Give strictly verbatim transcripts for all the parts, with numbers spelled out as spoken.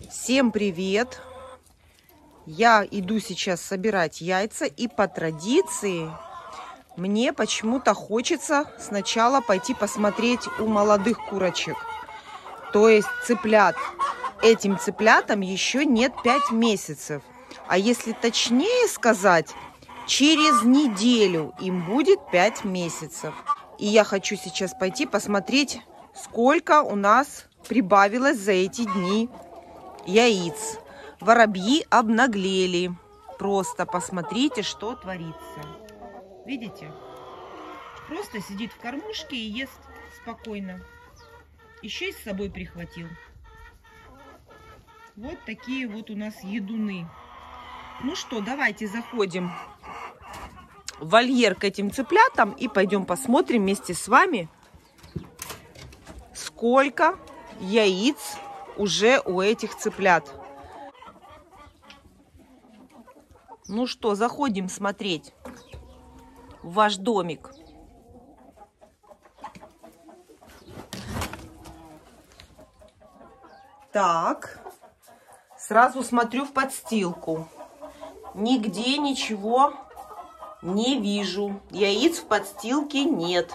Всем привет! Я иду сейчас собирать яйца, и по традиции мне почему-то хочется сначала пойти посмотреть у молодых курочек, то есть цыплят. Этим цыплятам еще нет пять месяцев, а если точнее сказать, через неделю им будет пять месяцев. И я хочу сейчас пойти посмотреть, сколько у нас прибавилось за эти дни яиц. Воробьи обнаглели. Просто посмотрите, что творится. Видите? Просто сидит в кормушке и ест спокойно. Еще и с собой прихватил. Вот такие вот у нас едуны. Ну что, давайте заходим в вольер к этим цыплятам и пойдем посмотрим вместе с вами, сколько яиц уже у этих цыплят. Ну что, заходим смотреть в ваш домик. Так, сразу смотрю в подстилку. Нигде ничего не вижу. Яиц в подстилке нет.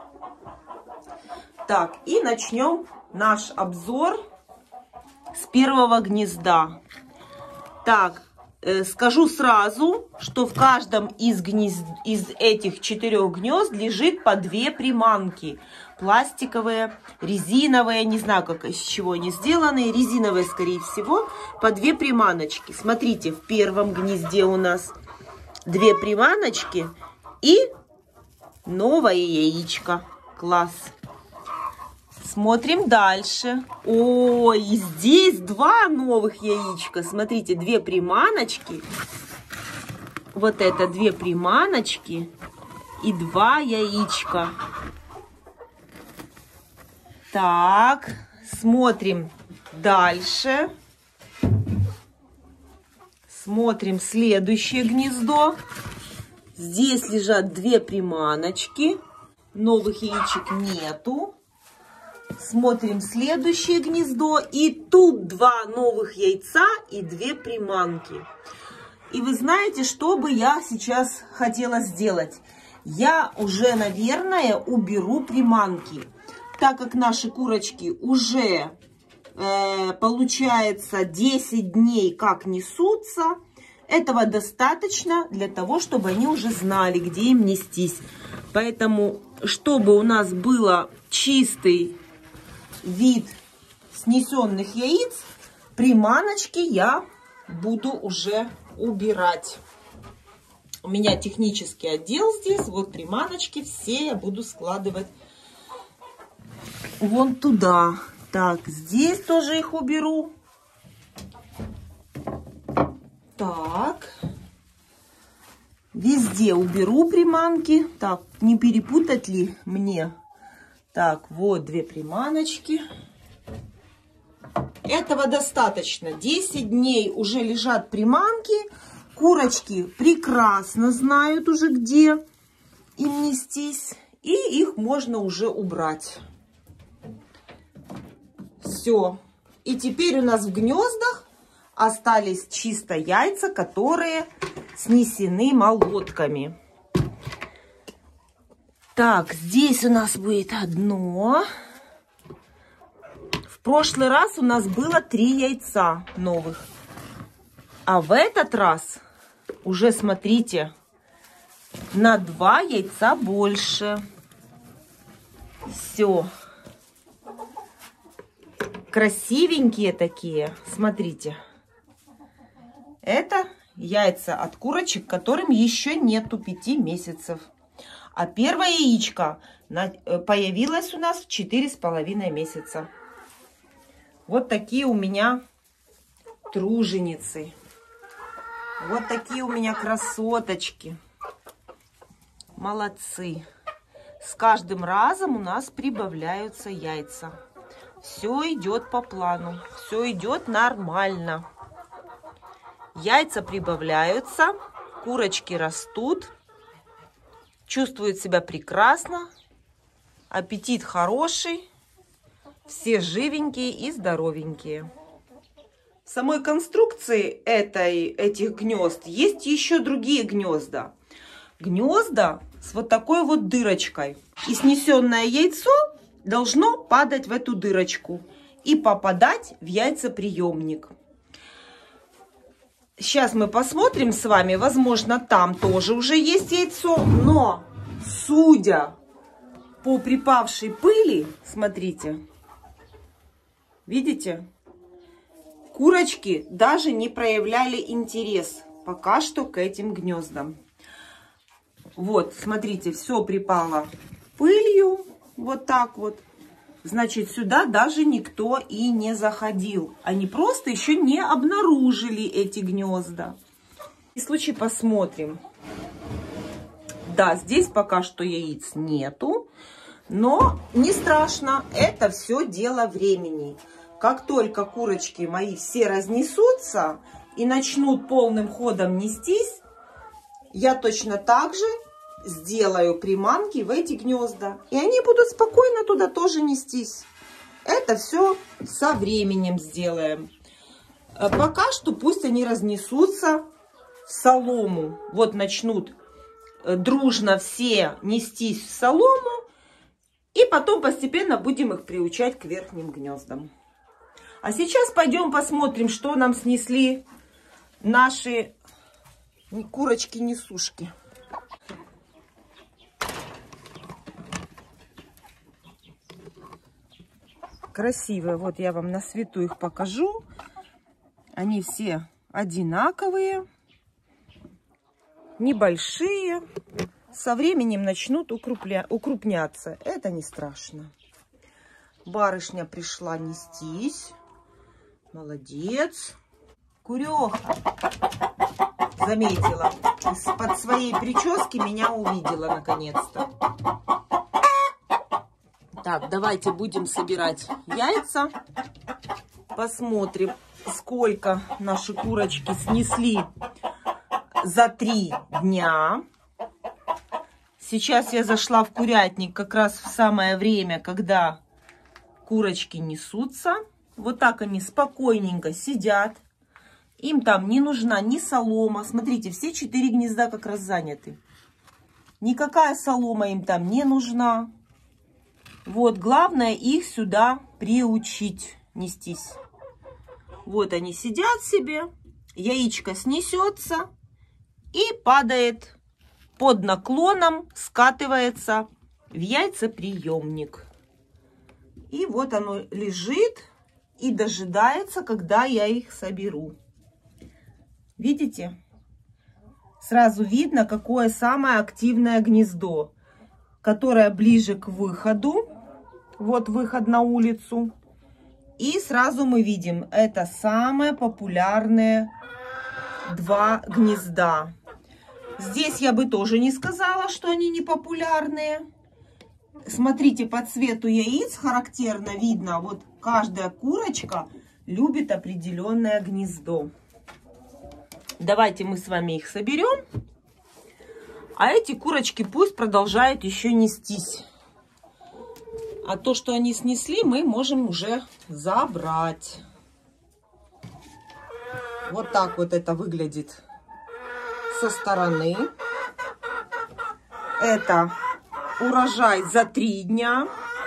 Так, и начнем наш обзор с первого гнезда. Так, э, скажу сразу, что в каждом из, гнезд, из этих четырех гнезд лежит по две приманки. Пластиковые, резиновые, не знаю, как, из чего они сделаны. Резиновые, скорее всего, по две приманочки. Смотрите, в первом гнезде у нас две приманочки и новое яичко. Класс. Смотрим дальше. Ой, и здесь два новых яичка. Смотрите, две приманочки. Вот это две приманочки и два яичка. Так, смотрим дальше. Смотрим следующее гнездо. Здесь лежат две приманочки. Новых яичек нету. Смотрим следующее гнездо. И тут два новых яйца и две приманки. И вы знаете, что бы я сейчас хотела сделать? Я уже, наверное, уберу приманки. Так как наши курочки уже, э, получается, десять дней как несутся, этого достаточно для того, чтобы они уже знали, где им нестись. Поэтому, чтобы у нас был чистый вид снесенных яиц, приманочки я буду уже убирать. У меня технический отдел здесь, вот приманочки все я буду складывать вон туда. Так, здесь тоже их уберу. Так, везде уберу приманки. Так, не перепутать ли мне? Так, вот две приманочки. Этого достаточно. десять дней уже лежат приманки. Курочки прекрасно знают уже, где им нестись. И их можно уже убрать. Все. И теперь у нас в гнездах остались чисто яйца, которые снесены молотками. Так, здесь у нас будет одно. В прошлый раз у нас было три яйца новых. А в этот раз уже, смотрите, на два яйца больше. Все. Красивенькие такие. Смотрите. Это яйца от курочек, которым еще нету пяти месяцев. А первое яичко появилось у нас в четыре с половиной месяца. Вот такие у меня труженицы. Вот такие у меня красоточки. Молодцы. С каждым разом у нас прибавляются яйца. Все идет по плану. Все идет нормально. Яйца прибавляются. Курочки растут. Чувствуют себя прекрасно. Аппетит хороший. Все живенькие и здоровенькие. В самой конструкции этой, этих гнезд есть еще другие гнезда. Гнезда с вот такой вот дырочкой. И снесенное яйцо должно падать в эту дырочку и попадать в яйцеприемник. Сейчас мы посмотрим с вами, возможно, там тоже уже есть яйцо, но судя по припавшей пыли, смотрите, видите, курочки даже не проявляли интерес пока что к этим гнездам. Вот, смотрите, все припало пылью, вот так вот. Значит, сюда даже никто и не заходил. Они просто еще не обнаружили эти гнезда. В случае посмотрим. Да, здесь пока что яиц нету, но не страшно, это все дело времени. Как только курочки мои все разнесутся и начнут полным ходом нестись, я точно так же сделаю приманки в эти гнезда. И они будут спокойно туда тоже нестись. Это все со временем сделаем. Пока что пусть они разнесутся в солому. Вот начнут дружно все нестись в солому. И потом постепенно будем их приучать к верхним гнездам. А сейчас пойдем посмотрим, что нам снесли наши курочки-несушки. Красивые. Вот я вам на свету их покажу. Они все одинаковые, небольшие. Со временем начнут укрупля... укрупняться. Это не страшно. Барышня пришла нестись. Молодец. Куреха заметила. Из-под своей прически меня увидела наконец-то. Так, давайте будем собирать яйца. Посмотрим, сколько наши курочки снесли за три дня. Сейчас я зашла в курятник как раз в самое время, когда курочки несутся. Вот так они спокойненько сидят. Им там не нужна ни солома. Смотрите, все четыре гнезда как раз заняты. Никакая солома им там не нужна. Вот, главное их сюда приучить нестись. Вот они сидят себе, яичко снесется и падает под наклоном, скатывается в яйцеприемник. И вот оно лежит и дожидается, когда я их соберу. Видите? Сразу видно, какое самое активное гнездо, которое ближе к выходу. Вот выход на улицу. И сразу мы видим, это самые популярные два гнезда. Здесь я бы тоже не сказала, что они не популярные. Смотрите, по цвету яиц характерно видно, вот каждая курочка любит определенное гнездо. Давайте мы с вами их соберем. А эти курочки пусть продолжают еще нестись. А то, что они снесли, мы можем уже забрать. Вот так вот это выглядит со стороны. Это урожай за три дня.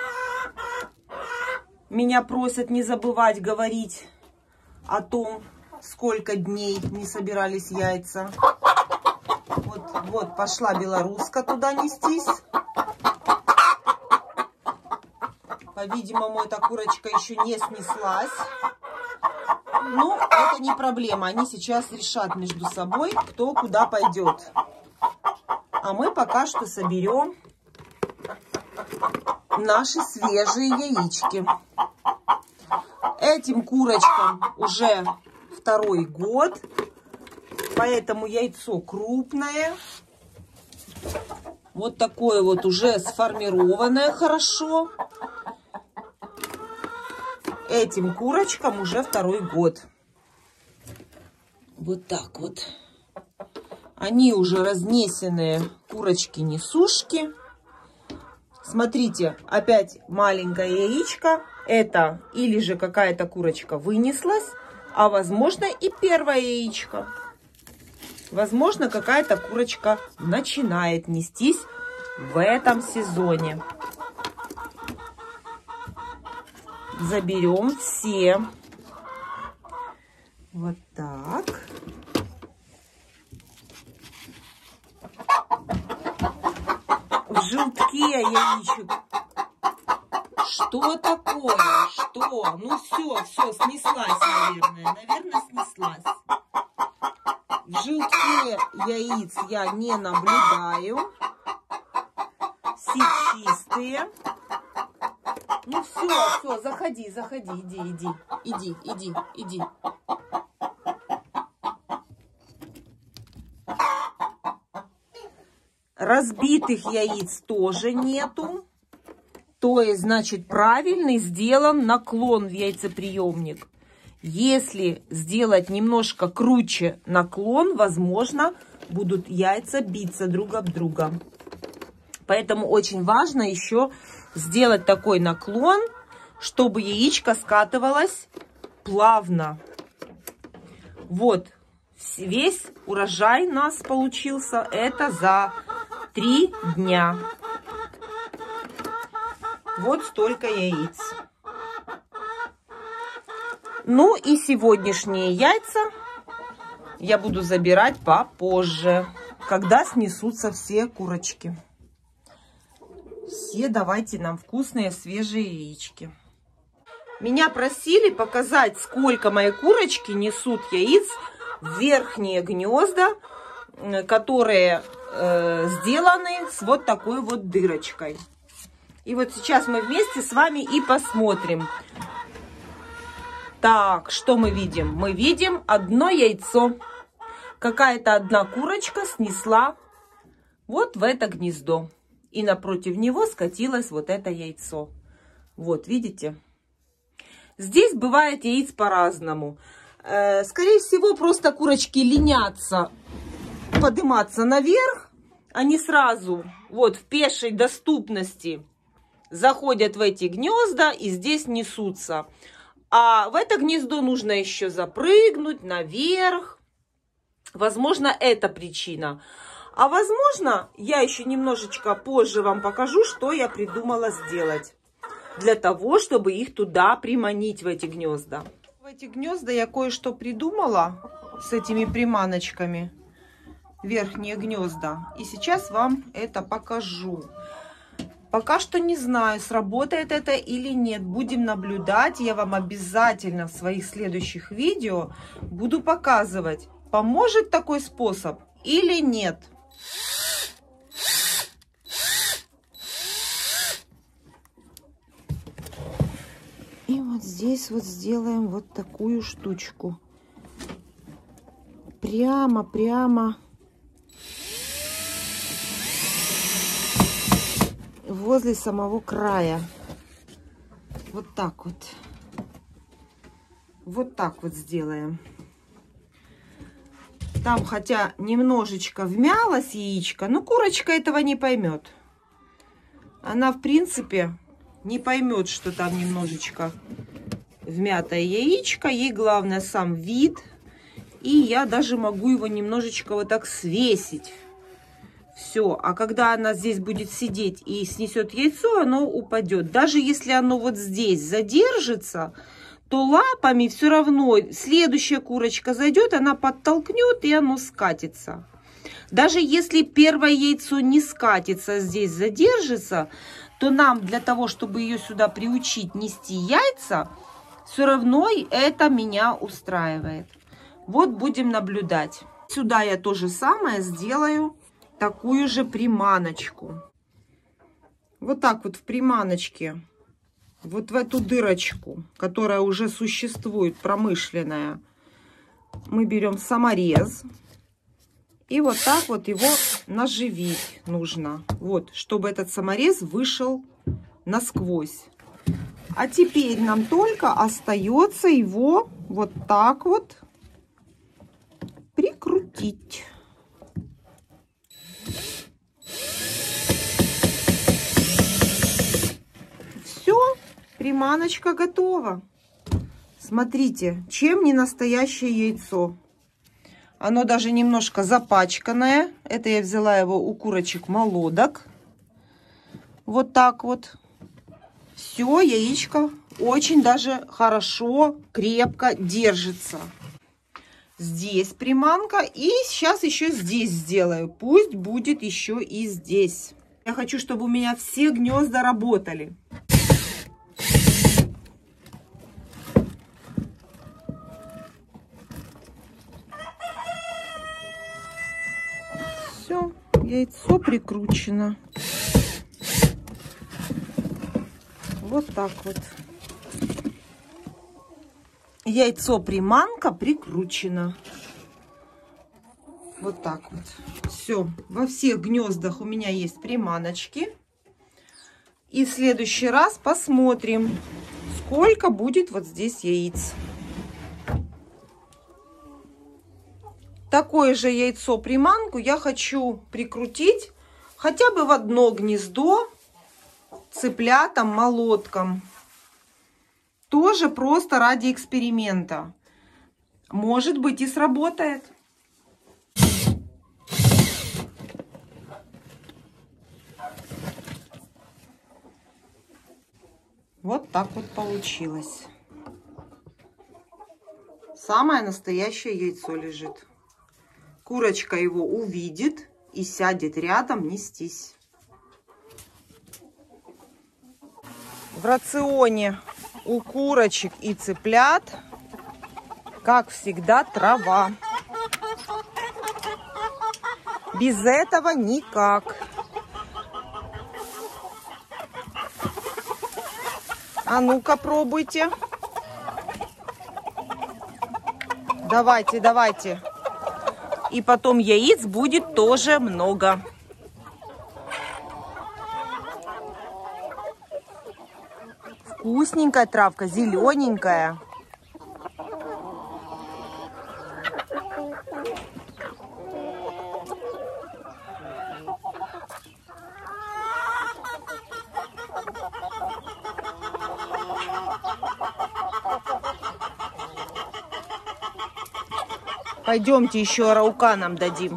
Меня просят не забывать говорить о том, сколько дней не собирались яйца. Вот, вот пошла белоруска туда нестись. По-видимому, эта курочка еще не снеслась. Ну, это не проблема. Они сейчас решат между собой, кто куда пойдет. А мы пока что соберем наши свежие яички. Этим курочкам уже второй год, поэтому яйцо крупное. Вот такое вот уже сформированное хорошо. Этим курочкам уже второй год. Вот так вот. Они уже разнесенные курочки-несушки. Смотрите, опять маленькое яичко. Это или же какая-то курочка вынеслась, а возможно и первое яичко. Возможно, какая-то курочка начинает нестись в этом сезоне. Заберем все. Вот так. В желтке яичек. Что такое? Что? Ну все, все, снеслась, наверное. Наверное, снеслась. В желтке яиц я не наблюдаю. Все чистые. Ну все, все, заходи, заходи, иди, иди, иди, иди, иди. Разбитых яиц тоже нету. То есть, значит, правильный сделан наклон в яйцеприемник. Если сделать немножко круче наклон, возможно, будут яйца биться друг об друга. Поэтому очень важно еще сделать такой наклон, чтобы яичко скатывалось плавно. Вот, весь урожай у нас получился. Это за три дня. Вот столько яиц. Ну и сегодняшние яйца я буду забирать попозже, когда снесутся все курочки. Все давайте нам вкусные свежие яички. Меня просили показать, сколько мои курочки несут яиц в верхние гнезда, которые э, сделаны с вот такой вот дырочкой. И вот сейчас мы вместе с вами и посмотрим. Так, что мы видим? Мы видим одно яйцо. Какая-то одна курочка снесла вот в это гнездо. И напротив него скатилось вот это яйцо. Вот, видите? Здесь бывает яиц по-разному. Э, скорее всего, просто курочки ленятся подниматься наверх. Они сразу вот в пешей доступности заходят в эти гнезда и здесь несутся. А в это гнездо нужно еще запрыгнуть наверх. Возможно, это причина. А возможно, я еще немножечко позже вам покажу, что я придумала сделать. Для того, чтобы их туда приманить, в эти гнезда. В эти гнезда я кое-что придумала с этими приманочками. Верхние гнезда. И сейчас вам это покажу. Пока что не знаю, сработает это или нет. Будем наблюдать. Я вам обязательно в своих следующих видео буду показывать, поможет такой способ или нет. И вот здесь вот сделаем вот такую штучку. Прямо-прямо возле самого края. Вот так вот. Вот так вот сделаем. Там хотя немножечко вмялось яичко, но курочка этого не поймет. Она, в принципе, не поймет, что там немножечко вмятое яичко. Ей главное сам вид. И я даже могу его немножечко вот так свесить. Все. А когда она здесь будет сидеть и снесет яйцо, оно упадет. Даже если оно вот здесь задержится, то лапами все равно следующая курочка зайдет, она подтолкнет, и оно скатится. Даже если первое яйцо не скатится, здесь задержится, то нам для того, чтобы ее сюда приучить нести яйца, все равно это меня устраивает. Вот будем наблюдать. Сюда я то же самое сделаю, такую же приманочку. Вот так вот в приманочке, вот в эту дырочку, которая уже существует, промышленная, мы берем саморез. И вот так вот его наживить нужно. Вот, чтобы этот саморез вышел насквозь. А теперь нам только остается его вот так вот прикрутить. Все, приманочка готова. Смотрите, чем не настоящее яйцо. Оно даже немножко запачканное. Это я взяла его у курочек молодок. Вот так вот. Все, яичко очень даже хорошо, крепко держится. Здесь приманка. И сейчас еще здесь сделаю. Пусть будет еще и здесь. Я хочу, чтобы у меня все гнезда работали. Все, яйцо прикручено. Вот так вот. Яйцо-приманка прикручено. Вот так вот. Все. Во всех гнездах у меня есть приманочки. И в следующий раз посмотрим, сколько будет вот здесь яиц. Такое же яйцо-приманку я хочу прикрутить хотя бы в одно гнездо цыплятам, молоткам. Тоже просто ради эксперимента. Может быть, и сработает. Вот так вот получилось. Самое настоящее яйцо лежит. Курочка его увидит и сядет рядом нестись. В рационе у курочек и цыплят, как всегда, трава. Без этого никак. А ну-ка, пробуйте. Давайте, давайте. И потом яиц будет тоже много. Вкусненькая травка, зелененькая. Пойдемте еще арауканам дадим.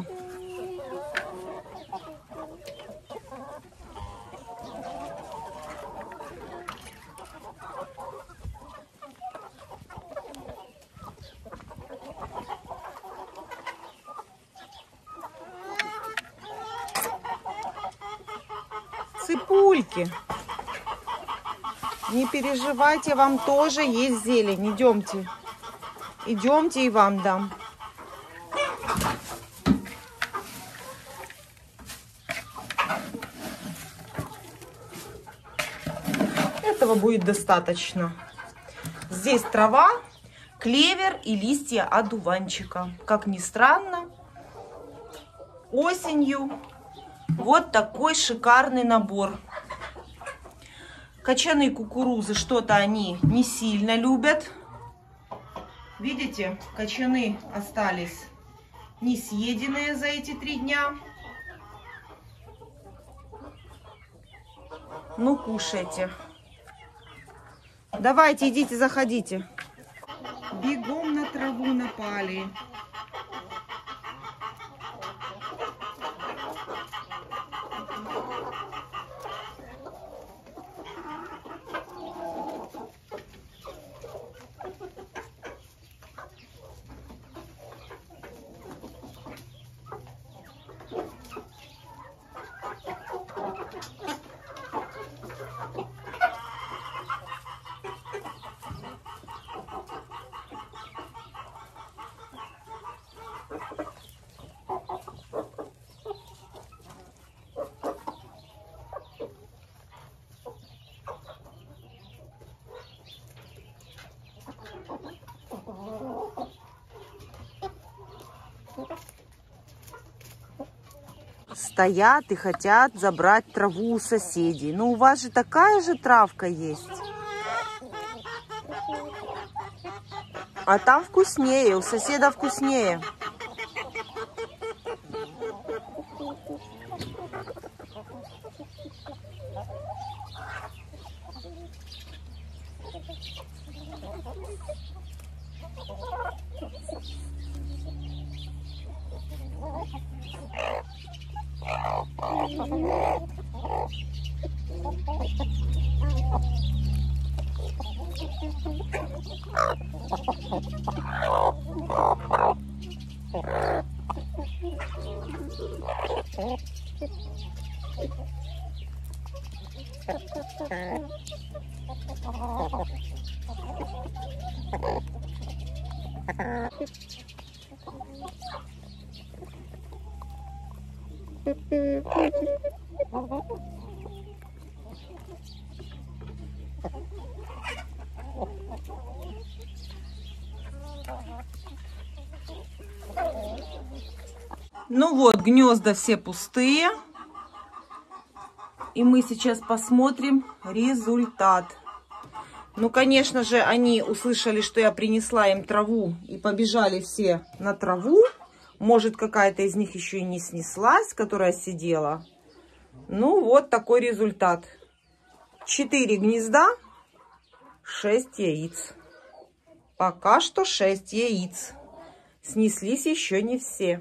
Цыпульки, не переживайте, вам тоже есть зелень. Идемте, идемте, и вам дам. Этого будет достаточно. Здесь трава, клевер и листья одуванчика. Как ни странно, осенью вот такой шикарный набор. Кочаны кукурузы что-то они не сильно любят. Видите, кочаны остались не съеденные за эти три дня. Ну, кушайте. Давайте, идите, заходите. Бегом на траву напали. Стоят и хотят забрать траву у соседей. Но у вас же такая же травка есть. А там вкуснее, у соседа вкуснее. Ну вот, гнезда все пустые. И мы сейчас посмотрим результат. Ну, конечно же, они услышали, что я принесла им траву, и побежали все на траву. Может, какая-то из них еще и не снеслась, которая сидела. Ну, вот такой результат. четыре гнезда, шесть яиц. Пока что шесть яиц. Снеслись еще не все.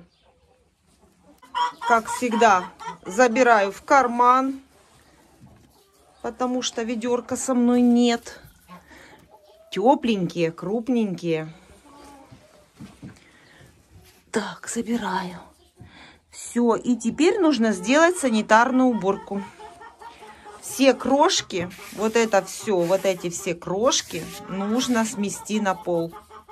Как всегда, забираю в карман, потому что ведерка со мной нет. Тепленькие, крупненькие. Так, забираю. Все, и теперь нужно сделать санитарную уборку. Все крошки, вот это все, вот эти все крошки нужно смести на пол.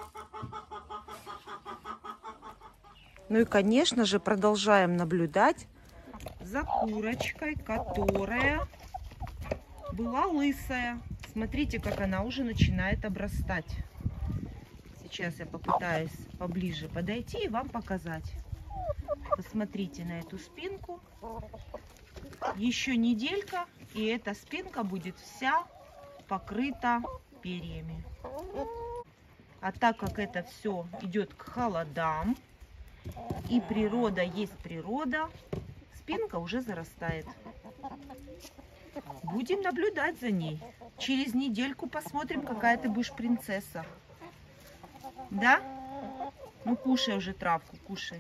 Ну и, конечно же, продолжаем наблюдать за курочкой, которая была лысая. Смотрите, как она уже начинает обрастать. Сейчас я попытаюсь поближе подойти и вам показать. Посмотрите на эту спинку. Еще неделька, и эта спинка будет вся покрыта перьями. А так как это все идет к холодам, и природа есть природа, спинка уже зарастает. Будем наблюдать за ней. Через недельку посмотрим, какая ты будешь принцесса. Да? Ну, кушай уже травку, кушай.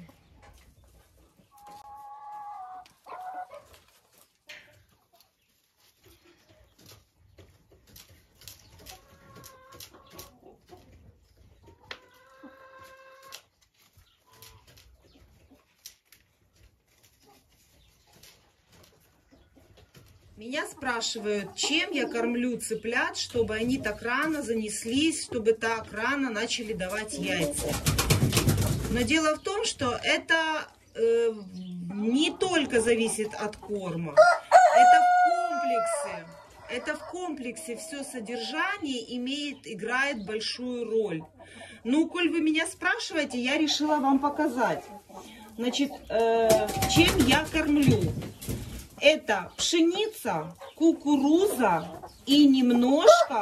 Меня спрашивают, чем я кормлю цыплят, чтобы они так рано занеслись, чтобы так рано начали давать яйца. Но дело в том, что это э, не только зависит от корма. Это в комплексе. Это в комплексе все содержание имеет, играет большую роль. Ну, коль вы меня спрашиваете, я решила вам показать. Значит, э, чем я кормлю? Это пшеница, кукуруза и немножко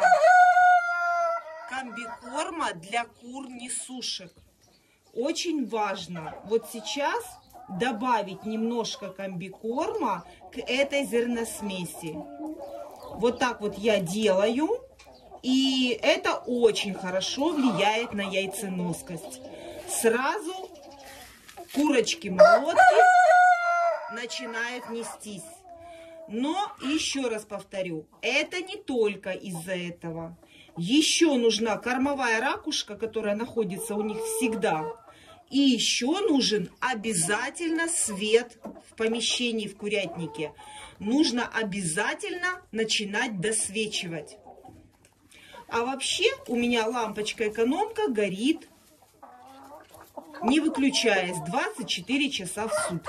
комбикорма для кур-несушек. Очень важно вот сейчас добавить немножко комбикорма к этой зерносмеси. Вот так вот я делаю, и это очень хорошо влияет на яйценоскость. Сразу курочки-молотки начинают нестись. Но еще раз повторю, это не только из-за этого. Еще нужна кормовая ракушка, которая находится у них всегда. И еще нужен обязательно свет в помещении, в курятнике. Нужно обязательно начинать досвечивать. А вообще у меня лампочка-экономка горит, не выключаясь, двадцать четыре часа в сутки.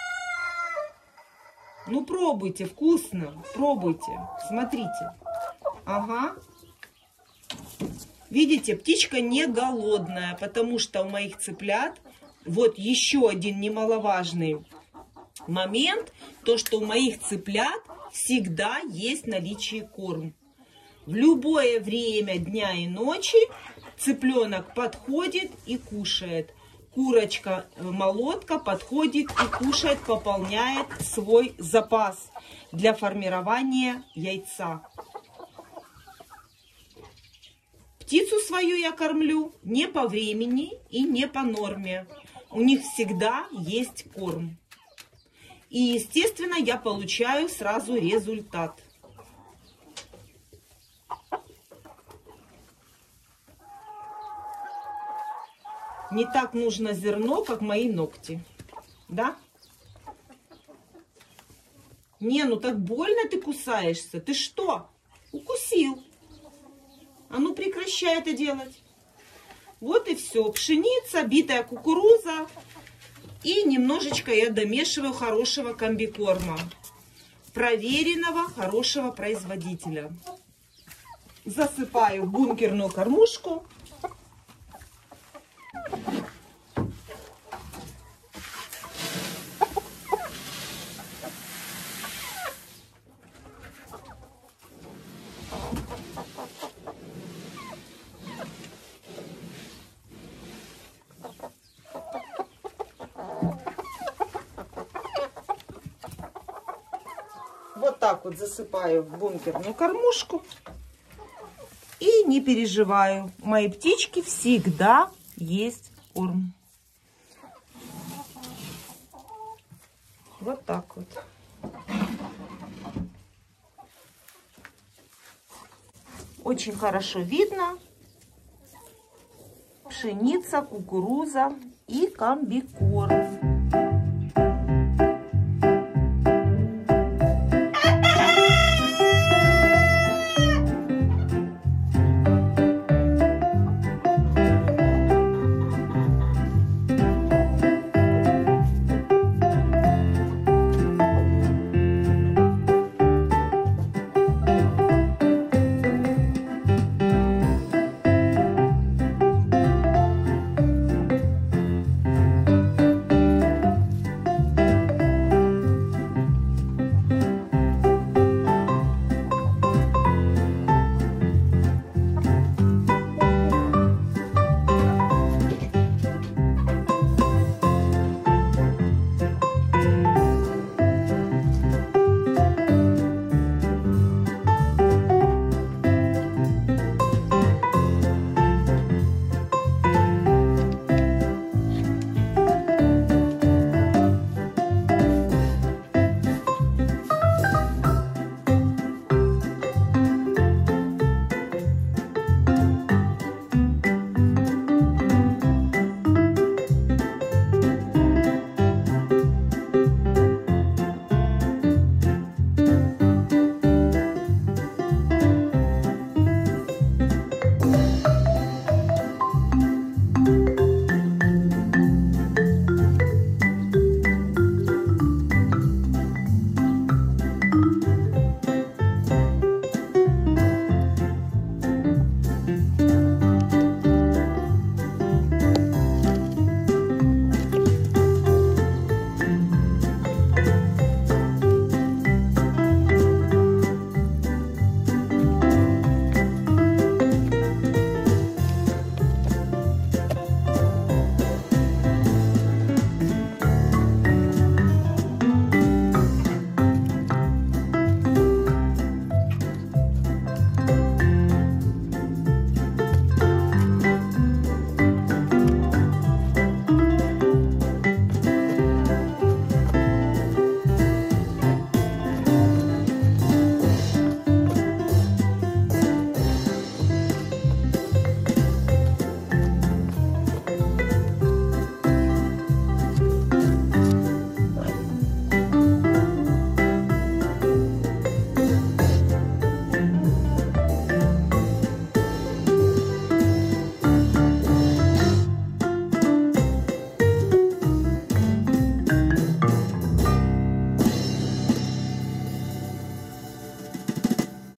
Ну, пробуйте, вкусно, пробуйте, смотрите. Ага. Видите, птичка не голодная, потому что у моих цыплят, вот еще один немаловажный момент, то, что у моих цыплят всегда есть наличие корм. В любое время дня и ночи цыпленок подходит и кушает. Курочка-молотка подходит и кушает, пополняет свой запас для формирования яйца. Птицу свою я кормлю не по времени и не по норме. У них всегда есть корм. И, естественно, я получаю сразу результат. Не так нужно зерно, как мои ногти. Да? Не, ну так больно ты кусаешься. Ты что? Укусил. А ну прекращай это делать. Вот и все. Пшеница, битая кукуруза. И немножечко я домешиваю хорошего комбикорма. Проверенного, хорошего производителя. Засыпаю в бункерную кормушку. Вот так вот засыпаю в бункерную кормушку. И не переживаю. У моей птички всегда есть корм. Вот так вот. Очень хорошо видно пшеница, кукуруза и комбикорм.